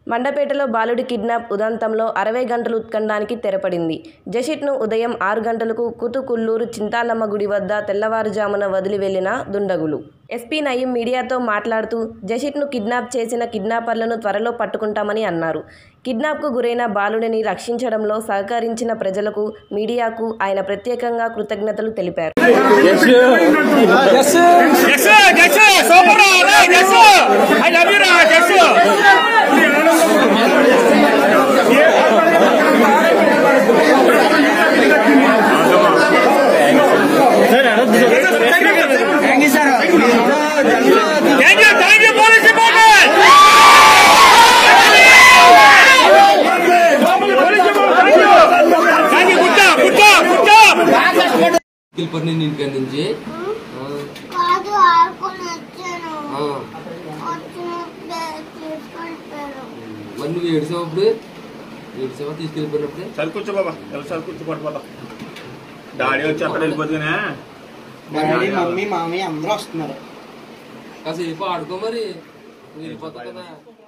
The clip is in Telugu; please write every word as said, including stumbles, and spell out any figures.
మండపేటలో బాలుడి కిడ్నాప్ ఉదంతంలో అరవై గంటలు ఉత్కంఠానికి తెరపడింది. జషిత్ను ఉదయం ఆరు గంటలకు కుతుకుల్లూరు చింతాలమ్మ గుడి వద్ద తెల్లవారుజామున వదిలి వెళ్లిన దుండగులు. ఎస్పీ నయీం మీడియాతో మాట్లాడుతూ జషిత్ను కిడ్నాప్ చేసిన కిడ్నాపర్లను త్వరలో పట్టుకుంటామని అన్నారు. కిడ్నాప్కు గురైన బాలుడిని రక్షించడంలో సహకరించిన ప్రజలకు, మీడియాకు ఆయన ప్రత్యేకంగా కృతజ్ఞతలు తెలిపారు. నుంచి మరి నువ్వు ఏడ్చావప్పుడు ఏడ్చావా తీసుకెళ్ళిపోయినప్పుడు చలి కూర్చో బాబా చలి కూర్చో పడిపోతా డాడీ వచ్చి అక్కడ వెళ్ళిపోతున్నా మమ్మీ మామయ్య అందరూ వస్తున్నారు కాసేపు ఆడుకో మరి వెళ్ళిపోతా కదా.